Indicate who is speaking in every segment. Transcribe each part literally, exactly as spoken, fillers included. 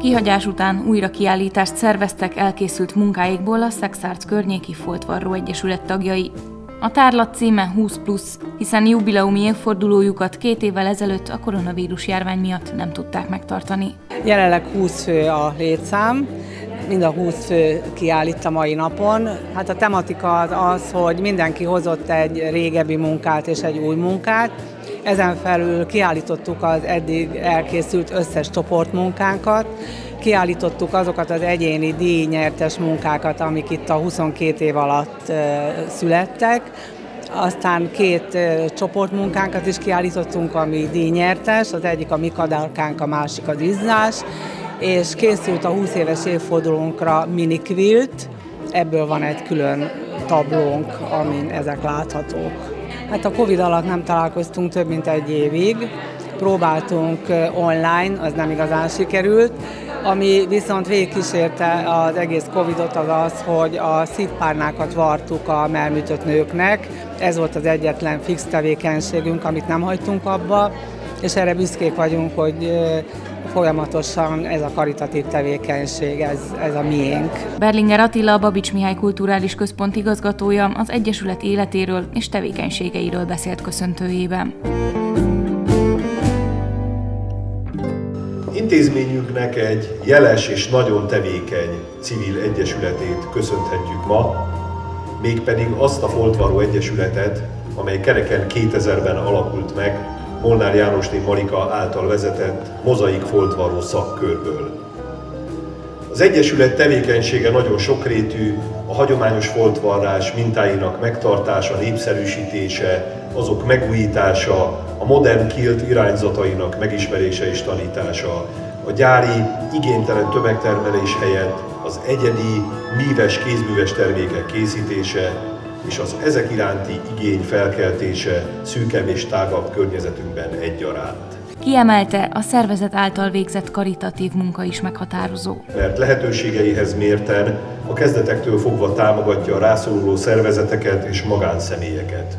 Speaker 1: Kihagyás után újra kiállítást szerveztek elkészült munkáikból a Szekszárd környéki Foltvarró Egyesület tagjai. A tárlat címe húsz plusz, hiszen jubileumi évfordulójukat két évvel ezelőtt a koronavírus járvány miatt nem tudták megtartani.
Speaker 2: Jelenleg húsz fő a létszám, mind a húsz fő kiállít a mai napon. Hát a tematika az az, hogy mindenki hozott egy régebbi munkát és egy új munkát. Ezen felül kiállítottuk az eddig elkészült összes csoportmunkánkat, kiállítottuk azokat az egyéni díjnyertes munkákat, amik itt a huszonkét év alatt születtek. Aztán két csoportmunkánkat is kiállítottunk, ami díjnyertes, az egyik a mi kadarkánk, a másik az izzás, és készült a húsz éves évfordulónkra mini quilt, ebből van egy külön tablónk, amin ezek láthatók. Hát a Covid alatt nem találkoztunk több mint egy évig, próbáltunk online, az nem igazán sikerült, ami viszont végigkísérte az egész Covidot az az, hogy a szívpárnákat vartuk a mellműtött nőknek. Ez volt az egyetlen fix tevékenységünk, amit nem hagytunk abba, és erre büszkék vagyunk, hogy folyamatosan ez a karitatív tevékenység, ez, ez a miénk.
Speaker 1: Berlinger Attila, a Babics Mihály Kulturális Központ igazgatója az Egyesület életéről és tevékenységeiről beszélt köszöntőjében.
Speaker 3: Intézményünknek egy jeles és nagyon tevékeny civil egyesületét köszönhetjük ma, mégpedig azt a Foltvarró Egyesületet, amely kereken kétezerben alakult meg, Molnár Jánosné Marika által vezetett Mozaik Foltvarró szakkörből. Az Egyesület tevékenysége nagyon sokrétű, a hagyományos foltvarrás mintáinak megtartása, népszerűsítése, azok megújítása, a modern kilt irányzatainak megismerése és tanítása, a gyári, igénytelen tömegtermelés helyett az egyedi, míves, kézműves termékek készítése, és az ezek iránti igény felkeltése szűkebb és tágabb környezetünkben egyaránt.
Speaker 1: Kiemelte, a szervezet által végzett karitatív munka is meghatározó.
Speaker 3: Mert lehetőségeihez mérten a kezdetektől fogva támogatja a rászoruló szervezeteket és magánszemélyeket.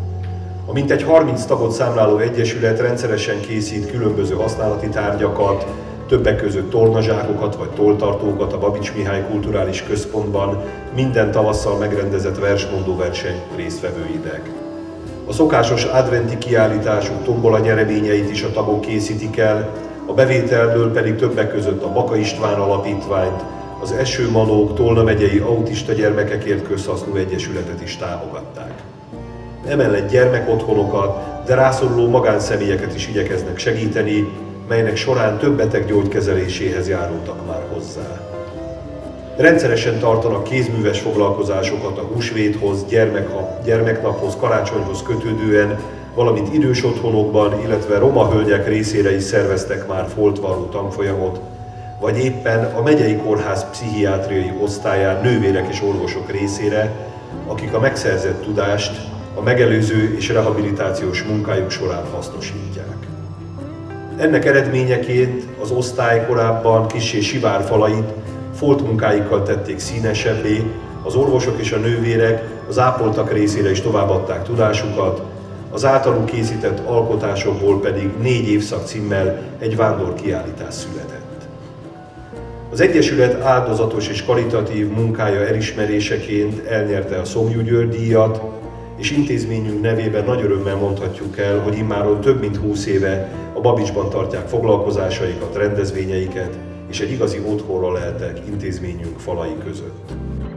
Speaker 3: A mintegy harminc tagot számláló egyesület rendszeresen készít különböző használati tárgyakat, többek között tornazsákokat vagy tolltartókat a Babics Mihály Kulturális Központban minden tavasszal megrendezett versmondó verseny résztvevőinek. A szokásos adventi kiállításuk tombola nyereményeit is a tagok készítik el, a bevételből pedig többek között a Baka István Alapítványt, az Esőmanók Tolna megyei autista gyermekekért közhasznú egyesületet is támogatták. Emellett gyermekotthonokat, de rászoruló magánszemélyeket is igyekeznek segíteni, melynek során több beteg gyógykezeléséhez járultak már hozzá. Rendszeresen tartanak kézműves foglalkozásokat a húsvéthoz, gyermeknaphoz, karácsonyhoz kötődően, valamint idős otthonokban, illetve roma hölgyek részére is szerveztek már foltvarró tanfolyamot, vagy éppen a megyei kórház pszichiátriai osztályán nővérek és orvosok részére, akik a megszerzett tudást a megelőző és rehabilitációs munkájuk során hasznosítják. Ennek eredményeként az osztály korábban kissé sivár falait foltmunkáikkal tették színesebbé, az orvosok és a nővérek az ápoltak részére is továbbadták tudásukat, az általuk készített alkotásokból pedig négy évszak címmel egy vándorkiállítás született. Az Egyesület áldozatos és karitatív munkája elismeréseként elnyerte a Szomjú György díjat, és intézményünk nevében nagy örömmel mondhatjuk el, hogy immáron több mint húsz éve a Babicsban tartják foglalkozásaikat, rendezvényeiket, és egy igazi otthonra lehetek intézményünk falai között.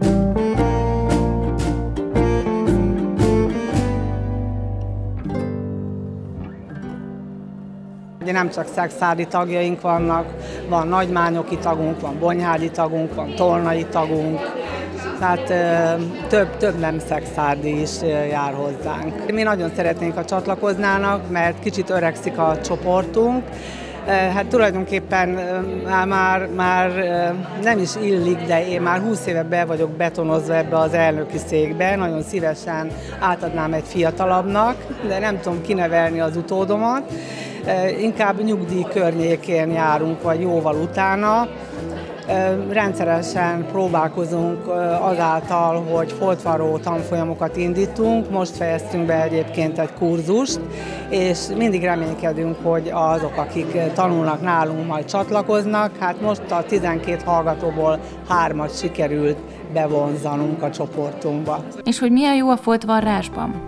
Speaker 2: Nem csak szekszárdi tagjaink vannak, van nagymányoki tagunk, van bonyhádi tagunk, van tolnai tagunk, tehát több, több nem szekszárdi is jár hozzánk. Mi nagyon szeretnénk, ha csatlakoznának, mert kicsit öregszik a csoportunk. Hát tulajdonképpen már, már nem is illik, de én már húsz éve be vagyok betonozva ebbe az elnöki székbe. Nagyon szívesen átadnám egy fiatalabbnak, de nem tudom kinevelni az utódomat. Inkább nyugdíj környékén járunk, vagy jóval utána. Rendszeresen próbálkozunk azáltal, hogy foltvarró tanfolyamokat indítunk. Most fejeztünk be egyébként egy kurzust, és mindig reménykedünk, hogy azok, akik tanulnak nálunk, majd csatlakoznak. Hát most a tizenkét hallgatóból hármat sikerült bevonzanunk a csoportunkba.
Speaker 1: És hogy milyen jó a foltvarrásban?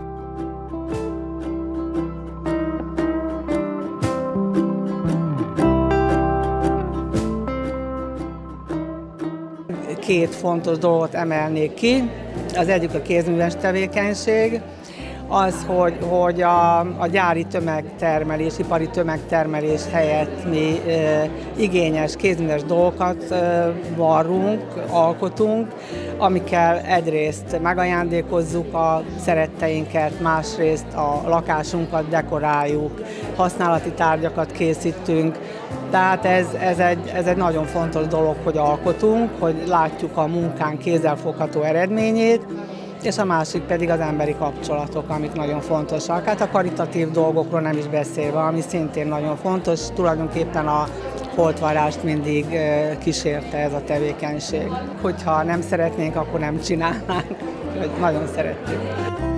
Speaker 2: Két fontos dolgot emelnék ki. Az egyik a kézműves tevékenység, az, hogy, hogy a, a gyári tömegtermelés, ipari tömegtermelés helyett mi e, igényes kézműves dolgokat e, varrunk, alkotunk, amikkel egyrészt megajándékozzuk a szeretteinket, másrészt a lakásunkat dekoráljuk, használati tárgyakat készítünk. Tehát ez, ez, egy, ez egy nagyon fontos dolog, hogy alkotunk, hogy látjuk a munkánk kézzelfogható eredményét, és a másik pedig az emberi kapcsolatok, amik nagyon fontosak. Hát a karitatív dolgokról nem is beszélve, ami szintén nagyon fontos, tulajdonképpen a foltvarrást mindig kísérte ez a tevékenység. Hogyha nem szeretnénk, akkor nem csinálnánk, nagyon szeretjük.